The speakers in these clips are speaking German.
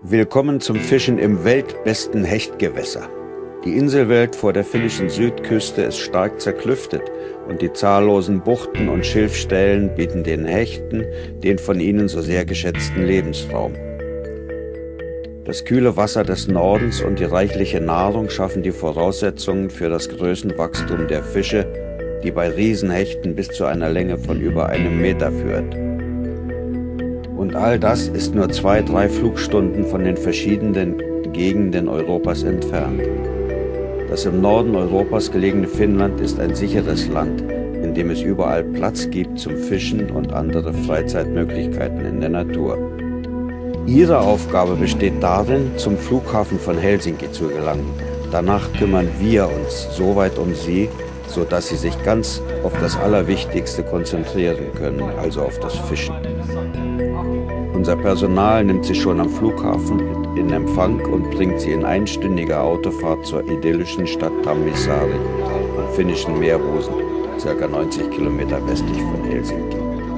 Willkommen zum Fischen im weltbesten Hechtgewässer. Die Inselwelt vor der finnischen Südküste ist stark zerklüftet und die zahllosen Buchten und Schilfstellen bieten den Hechten den von ihnen so sehr geschätzten Lebensraum. Das kühle Wasser des Nordens und die reichliche Nahrung schaffen die Voraussetzungen für das Größenwachstum der Fische, die bei Riesenhechten bis zu einer Länge von über 1 Meter führt. Und all das ist nur 2-3 Flugstunden von den verschiedenen Gegenden Europas entfernt. Das im Norden Europas gelegene Finnland ist ein sicheres Land, in dem es überall Platz gibt zum Fischen und andere Freizeitmöglichkeiten in der Natur. Ihre Aufgabe besteht darin, zum Flughafen von Helsinki zu gelangen. Danach kümmern wir uns soweit um Sie, sodass Sie sich ganz auf das Allerwichtigste konzentrieren können, also auf das Fischen. Unser Personal nimmt Sie schon am Flughafen in Empfang und bringt Sie in einstündiger Autofahrt zur idyllischen Stadt Tammisaari am finnischen Meerbusen, ca. 90 Kilometer westlich von Helsinki.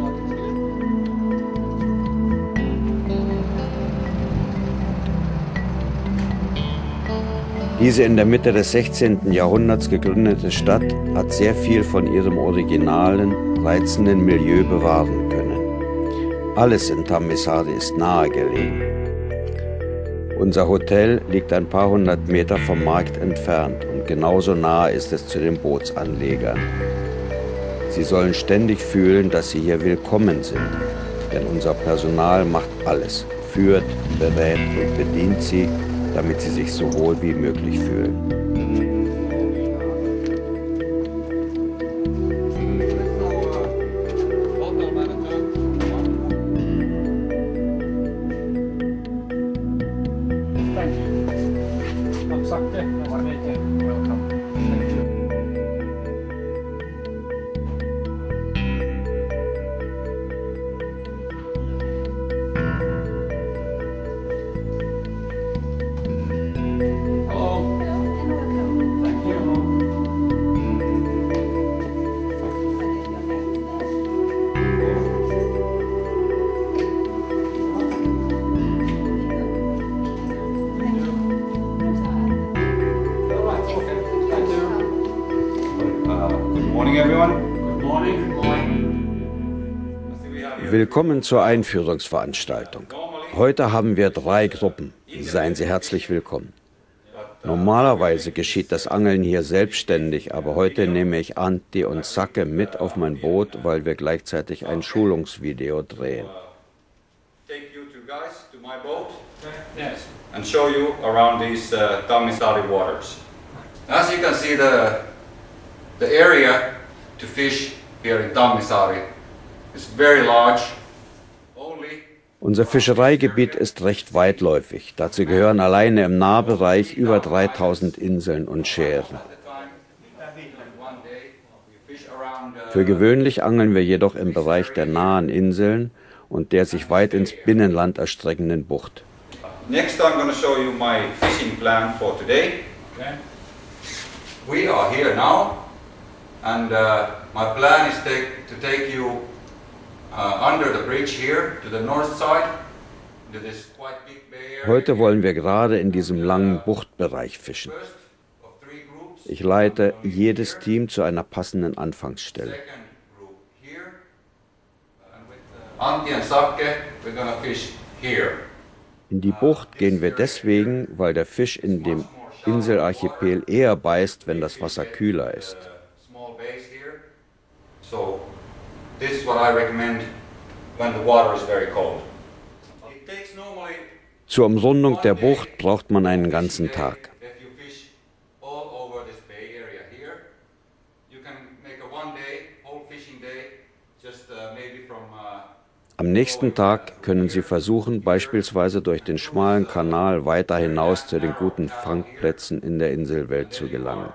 Diese in der Mitte des 16. Jahrhunderts gegründete Stadt hat sehr viel von ihrem originalen, reizenden Milieu bewahren können. Alles in Tammisaari ist nahe gelegen. Unser Hotel liegt ein paar hundert Meter vom Markt entfernt und genauso nahe ist es zu den Bootsanlegern. Sie sollen ständig fühlen, dass sie hier willkommen sind, denn unser Personal macht alles, führt, berät und bedient sie, damit sie sich so wohl wie möglich fühlen. Willkommen zur Einführungsveranstaltung. Heute haben wir 3 Gruppen. Seien Sie herzlich willkommen. Normalerweise geschieht das Angeln hier selbstständig, aber heute nehme ich Antti und Sake mit auf mein Boot, weil wir gleichzeitig ein Schulungsvideo drehen. And show you around these Tammisaari waters. As you can see, the area to fish here in Tammisaari is very large. Unser Fischereigebiet ist recht weitläufig. Dazu gehören alleine im Nahbereich über 3000 Inseln und Schären. Für gewöhnlich angeln wir jedoch im Bereich der nahen Inseln und der sich weit ins Binnenland erstreckenden Bucht. Next I'm going to show you my fishing plan for today. We are here now and my plan is to take you under the bridge here to the north side to this quite big bay area. Heute wollen wir gerade in diesem langen Buchtbereich fischen. Ich leite jedes Team zu einer passenden Anfangsstelle. Antti and Sake, we're going to fish here. In die Bucht gehen wir deswegen, weil der Fisch in dem Inselarchipel eher beißt, wenn das Wasser kühler ist. Zur Umrundung der Bucht braucht man einen ganzen Tag. Am nächsten Tag können Sie versuchen, beispielsweise durch den schmalen Kanal weiter hinaus zu den guten Fangplätzen in der Inselwelt zu gelangen.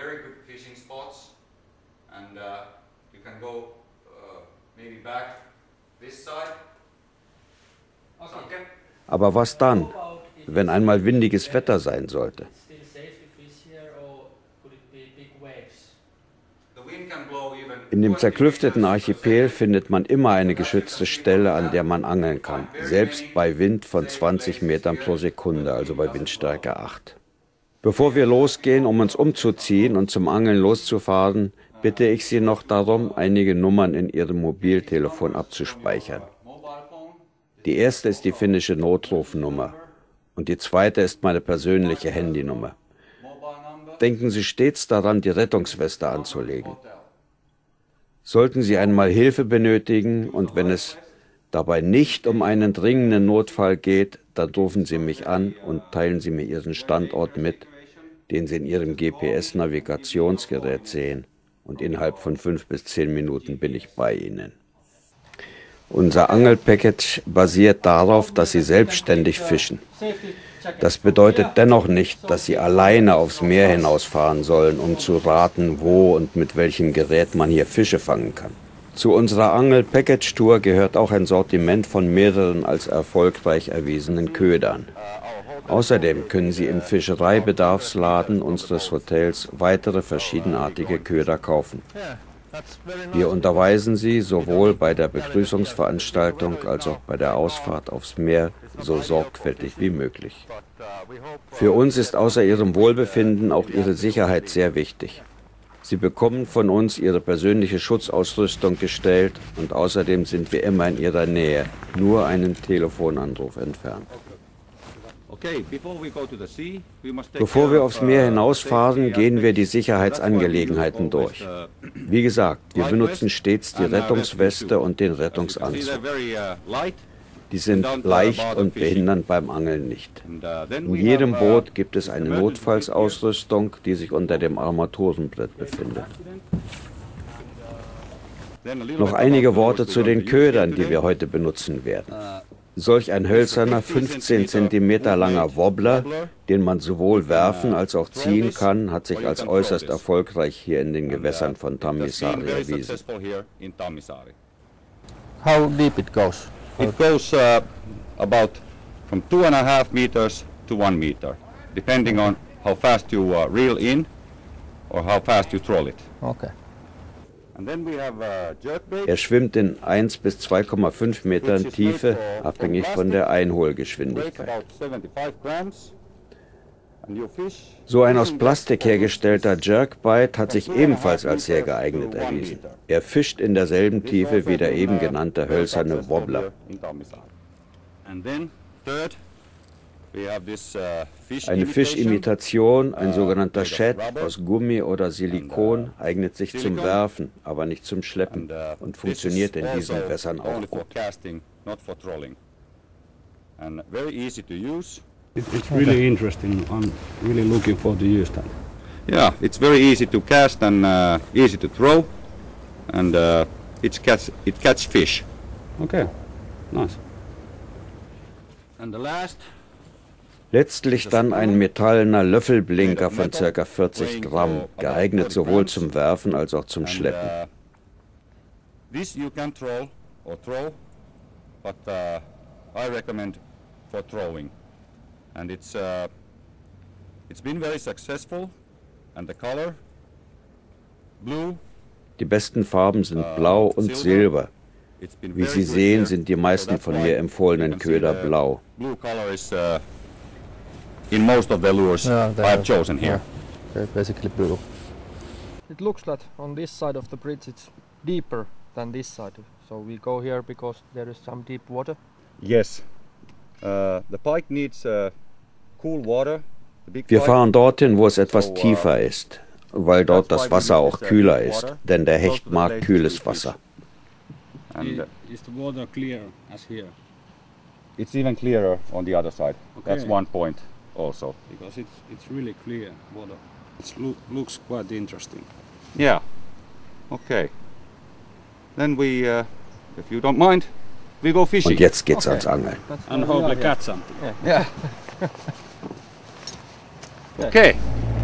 Aber was dann, wenn einmal windiges Wetter sein sollte? In dem zerklüfteten Archipel findet man immer eine geschützte Stelle, an der man angeln kann, selbst bei Wind von 20 Metern pro Sekunde, also bei Windstärke 8. Bevor wir losgehen, um uns umzuziehen und zum Angeln loszufahren, bitte ich Sie noch darum, einige Nummern in Ihrem Mobiltelefon abzuspeichern. Die erste ist die finnische Notrufnummer und die zweite ist meine persönliche Handynummer. Denken Sie stets daran, die Rettungsweste anzulegen. Sollten Sie einmal Hilfe benötigen und wenn es dabei nicht um einen dringenden Notfall geht, dann rufen Sie mich an und teilen Sie mir Ihren Standort mit, den Sie in Ihrem GPS-Navigationsgerät sehen. Und innerhalb von 5 bis 10 Minuten bin ich bei Ihnen. Unser Angelpackage basiert darauf, dass Sie selbstständig fischen. Das bedeutet dennoch nicht, dass Sie alleine aufs Meer hinausfahren sollen, um zu raten, wo und mit welchem Gerät man hier Fische fangen kann. Zu unserer Angel-Package-Tour gehört auch ein Sortiment von mehreren als erfolgreich erwiesenen Ködern. Außerdem können Sie im Fischereibedarfsladen unseres Hotels weitere verschiedenartige Köder kaufen. Wir unterweisen Sie sowohl bei der Begrüßungsveranstaltung als auch bei der Ausfahrt aufs Meer so sorgfältig wie möglich. Für uns ist außer Ihrem Wohlbefinden auch Ihre Sicherheit sehr wichtig. Sie bekommen von uns Ihre persönliche Schutzausrüstung gestellt und außerdem sind wir immer in Ihrer Nähe, nur einen Telefonanruf entfernt. Bevor wir aufs Meer hinausfahren, gehen wir die Sicherheitsangelegenheiten durch. Wie gesagt, wir benutzen stets die Rettungsweste und den Rettungsanzug. Die sind leicht und behindern beim Angeln nicht. In jedem Boot gibt es eine Notfallsausrüstung, die sich unter dem Armaturenbrett befindet. Noch einige Worte zu den Ködern, die wir heute benutzen werden. Solch ein hölzerner, 15 cm langer Wobbler, den man sowohl werfen als auch ziehen kann, hat sich als äußerst erfolgreich hier in den Gewässern von Tammisaari erwiesen. How deep it goes? It goes about from 2.5 meters to 1 meter, depending on how fast you reel in or how fast you troll it. Okay. Er schwimmt in 1 bis 2,5 Metern Tiefe, abhängig von der Einholgeschwindigkeit. So ein aus Plastik hergestellter Jerkbait hat sich ebenfalls als sehr geeignet erwiesen. Er fischt in derselben Tiefe wie der eben genannte hölzerne Wobbler. Eine Fischimitation, ein sogenannter Shad aus Gummi oder Silikon, eignet sich zum Werfen, aber nicht zum Schleppen und funktioniert in diesen Gewässern auch gut. It's really interesting. I'm really looking forward to use that. Yeah, it's very easy to cast and easy to throw, and it catch fish. Okay, nice. And the last. Letztlich dann ein metallener Löffelblinker von ca. 40 Gramm, geeignet sowohl zum Werfen als auch zum Schleppen. This you can troll or throw, but I recommend for throwing. And it's been very successful, and the color blue. Die besten Farben sind Blau und Silber. Wie Sie sehen, sind die meisten von mir empfohlenen Köder blau. Blue color is in most of the lures I've chosen here. They're basically blue. It looks that on this side of the bridge it's deeper than this side. So we go here because there is some deep water. Yes. The pike needs cool water. Wir fahren dorthin, wo es etwas tiefer ist, weil dort das Wasser auch kühler ist, denn der Hecht mag kühles Wasser. Is the water clear as here? It's even clearer on the other side. Okay. That's one point also. Because it's really clear water. It looks quite interesting. Yeah. Okay. Then we, if you don't mind, we go fishing. Und jetzt geht's ans Angeln. And hope we catch something. Yeah. Okay.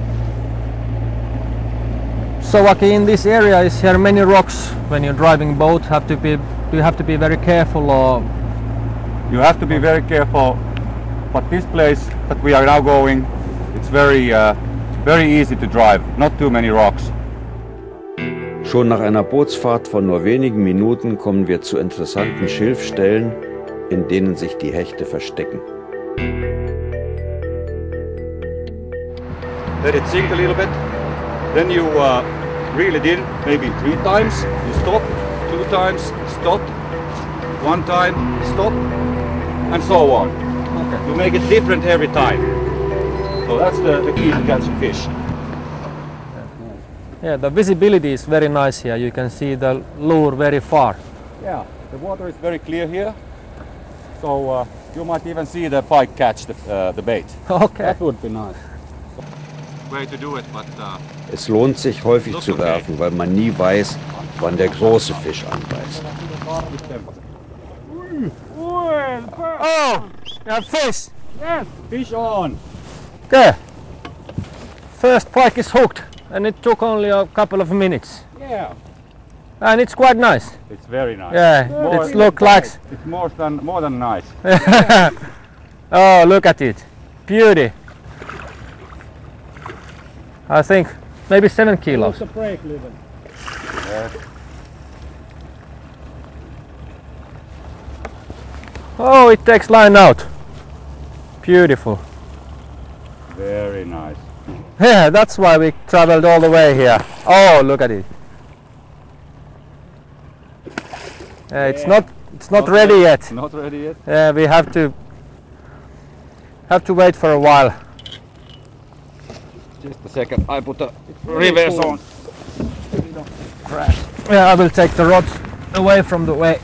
So Aki, in this area is here many rocks. When you're driving boat, do you have to be very careful or? You have to be very careful. But this place that we are now going, it's very easy to drive. Not too many rocks. Schon nach einer Bootsfahrt von nur wenigen Minuten kommen wir zu interessanten Schilfstellen, in denen sich die Hechte verstecken. Let it sink a little bit. Then you reel it in, maybe 3 times. You stop, 2 times, stop, 1 time, stop, and so on. Okay. You make it different every time. So that's the key to catch a fish. Yeah, the visibility is very nice here. You can see the lure very far. Yeah, the water is very clear here. So you might even see the pike catch the bait. Okay. That would be nice. Way to do it, but Es lohnt sich häufig zu werfen, weil man nie weiß, wann der große Fisch anbeißt. Oh, you have fish. yes, fish on. Okay. First pike is hooked, and it took only a couple of minutes. Yeah, And it's quite nice. it's very nice. Yeah, it looks like. It's more than nice. Oh, look at it. Beauty. I think maybe 7 kilos. It's a break, Liven. Oh, it takes line out. Beautiful. Very nice. Yeah, that's why we traveled all the way here. Oh, look at it. It's not ready yet. Not ready yet. Yeah, we have to wait for a while. Just a second. I put the reverse on. Yeah, I will take the rods away from the way.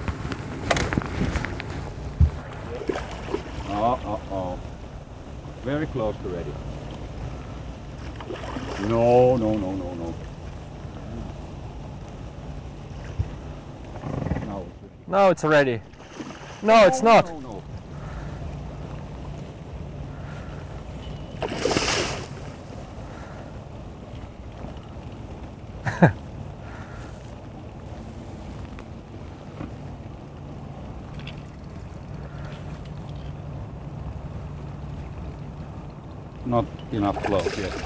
Oh. Very close to ready. No. Now it's ready. No, it's not. No. Not enough close yet.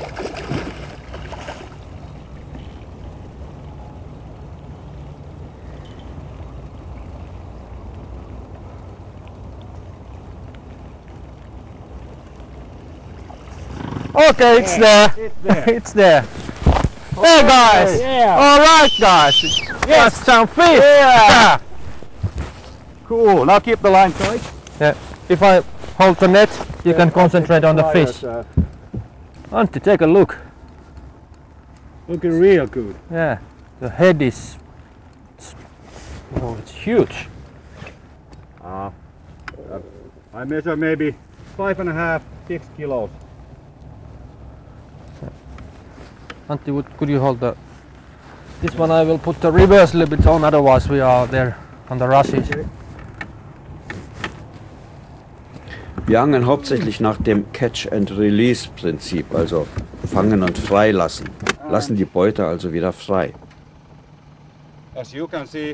Okay, it's there. It's there. Hey guys! Yeah. All right, guys. That's some fish. Yeah. Cool. Now keep the line tight. Yeah. If I hold the net, you can concentrate on the fish. Antti, take a look. Looking real good. Yeah, the head is. Oh, it's huge. I measure maybe 5.5, 6 kilos. Antti, could you hold the? This one I will put the reverse a little bit on, otherwise we are there on the rushes. Wir angeln hauptsächlich nach dem Catch-and-Release-Prinzip, also fangen und freilassen. Lassen die Beute also wieder frei. As you can see,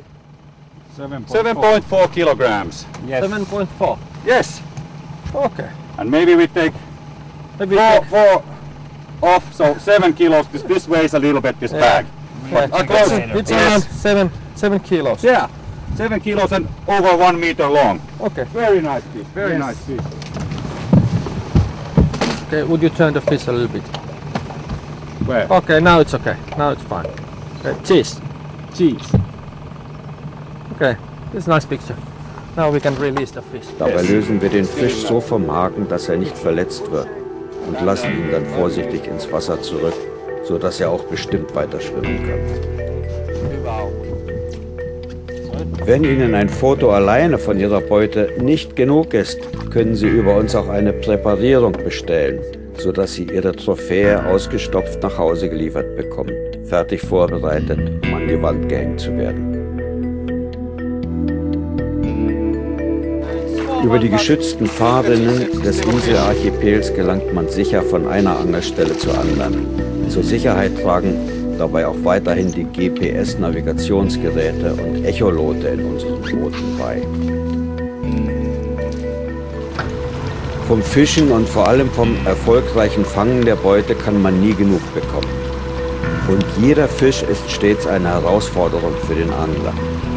7.4 kilograms. Yes. 7.4. Yes. Okay. And maybe we take Maybe. four off, so 7 kilos. This weighs a little bit, this bag. It's around 7 kilos. Yeah, 7 kilos and over 1 meter long. Okay. Very nice fish, very nice fish. Okay. Would you turn the fish a little bit? Where? Okay. Now it's okay. Now it's fine. Okay. Cheese. Okay. This is a nice picture. Now we can release the fish. Dabei lösen wir den Fisch so vom Haken, dass er nicht verletzt wird und lassen ihn dann vorsichtig ins Wasser zurück, sodass er auch bestimmt weiter schwimmen kann. Wenn Ihnen ein Foto alleine von Ihrer Beute nicht genug ist, können Sie über uns auch eine Präparierung bestellen, sodass Sie Ihre Trophäe ausgestopft nach Hause geliefert bekommen, fertig vorbereitet, um an die Wand gehängt zu werden. Über die geschützten Fahrrinnen des Inselarchipels gelangt man sicher von einer Angelstelle zur anderen. Zur Sicherheit tragen dabei auch weiterhin die GPS-Navigationsgeräte und Echolote in unseren Booten bei. Vom Fischen und vor allem vom erfolgreichen Fangen der Beute kann man nie genug bekommen. Und jeder Fisch ist stets eine Herausforderung für den Angler.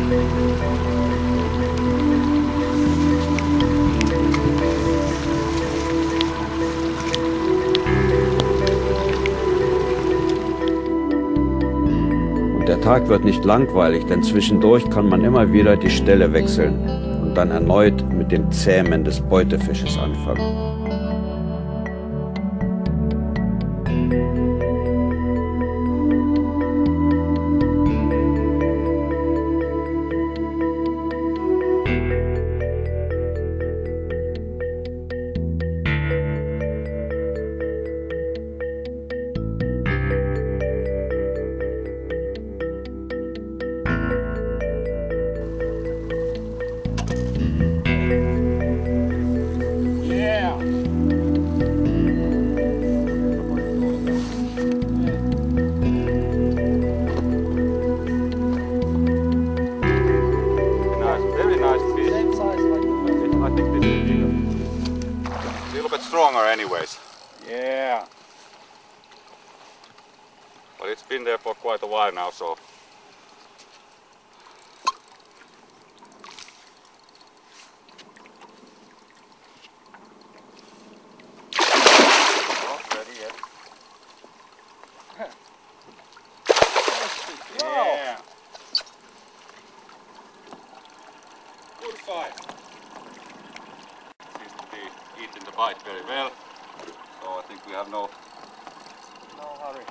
Und der Tag wird nicht langweilig, denn zwischendurch kann man immer wieder die Stelle wechseln und dann erneut mit dem Zähmen des Beutefisches anfangen. Stronger anyways. Yeah. But it's been there for quite a while now, so. Not ready yet. Yeah. Good fight. Seems to be eating the bite very well, so I think we have no hurry.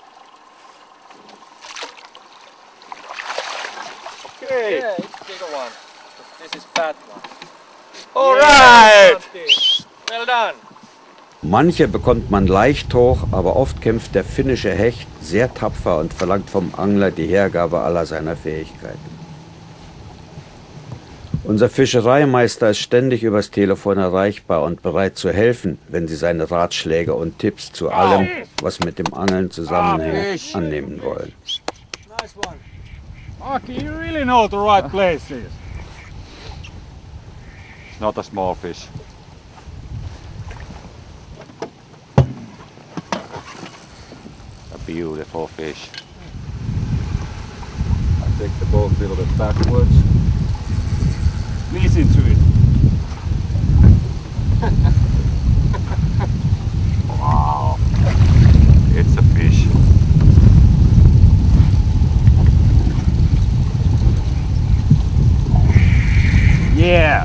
Okay. Yeah, it's bigger one. This is fat one. All right. Well done. Manche bekommt man leicht hoch, aber oft kämpft der finnische Hecht sehr tapfer und verlangt vom Angler die Hergabe aller seiner Fähigkeiten. Unser Fischereimeister ist ständig übers Telefon erreichbar und bereit zu helfen, wenn Sie seine Ratschläge und Tipps zu allem, was mit dem Angeln zusammenhängt, annehmen wollen. Nice one. Aki, you really know the right places. It's not a small fish. A beautiful fish. I take the boat a little bit backwards. Listen to it. Wow. It's a fish. Yeah.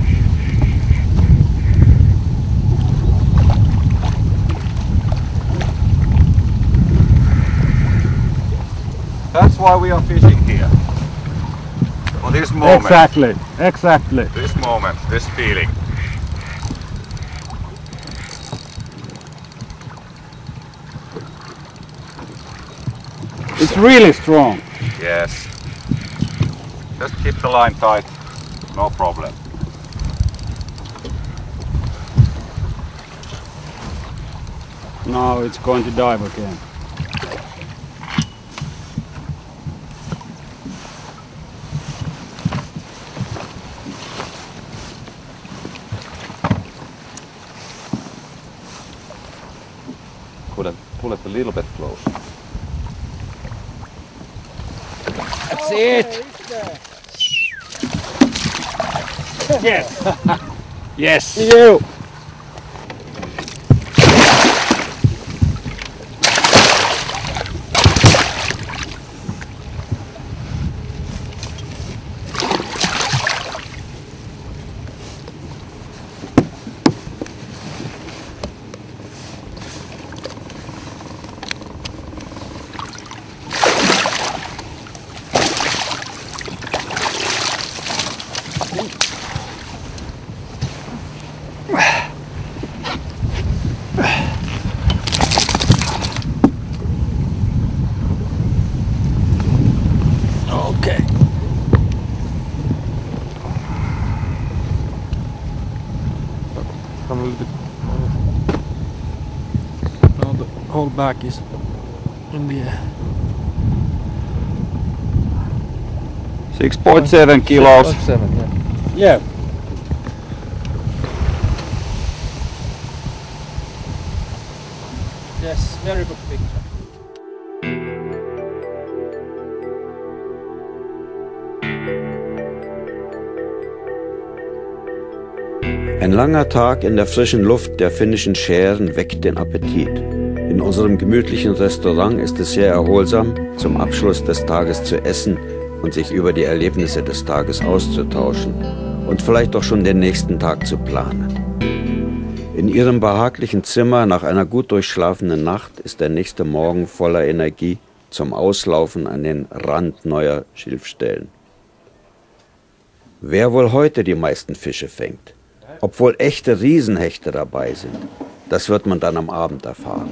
That's why we are fishing here. For this moment. Exactly. This moment, this feeling. It's really strong. Yes. Just keep the line tight. No problem. Now it's going to dive again. Pull it a little bit closer. That's it. Yes. Yes. You. Okay. Come a little bit. Now the whole back is in the air. 6.7 kilos. 6.7, yeah. Yeah. Yes, very good picture. Ein langer Tag in der frischen Luft der finnischen Schären weckt den Appetit. In unserem gemütlichen Restaurant ist es sehr erholsam, zum Abschluss des Tages zu essen und sich über die Erlebnisse des Tages auszutauschen und vielleicht auch schon den nächsten Tag zu planen. In ihrem behaglichen Zimmer nach einer gut durchschlafenen Nacht ist der nächste Morgen voller Energie zum Auslaufen an den Rand neuer Schilfstellen. Wer wohl heute die meisten Fische fängt? Ob wohl echte Riesenhechte dabei sind? Das wird man dann am Abend erfahren.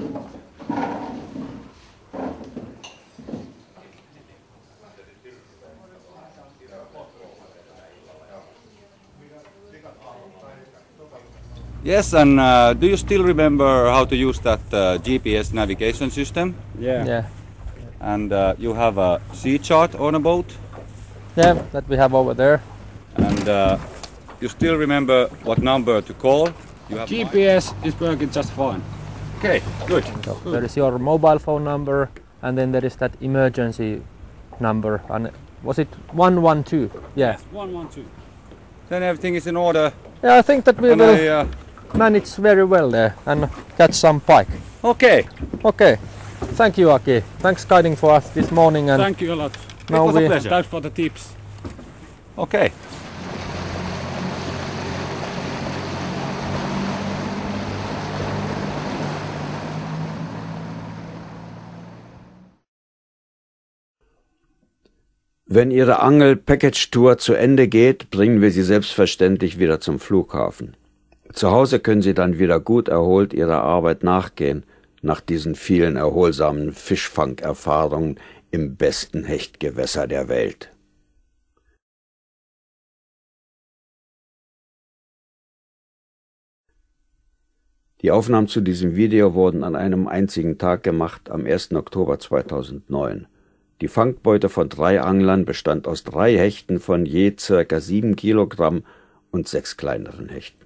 Yes, and do you still remember how to use that GPS navigation system? Yeah. And you have a sea chart on a boat? Yeah, that we have over there. And you still remember what number to call? You have GPS is working just fine. Okay, good. So there is your mobile phone number, and then there is that emergency number. And was it 112? Yeah. 112. Then everything is in order. Yeah, I think that we And will manage very well there and catch some pike. Okay. Okay. Thank you, Aki. Thanks guiding for us this morning. And Thank you a lot. now It was a we pleasure. Thanks for the tips. Okay. Wenn Ihre Angel-Package-Tour zu Ende geht, bringen wir Sie selbstverständlich wieder zum Flughafen. Zu Hause können Sie dann wieder gut erholt Ihrer Arbeit nachgehen, nach diesen vielen erholsamen Fischfangerfahrungen im besten Hechtgewässer der Welt. Die Aufnahmen zu diesem Video wurden an einem einzigen Tag gemacht, am 1. Oktober 2009. Die Fangbeute von 3 Anglern bestand aus 3 Hechten von je ca. 7 Kilogramm und 6 kleineren Hechten.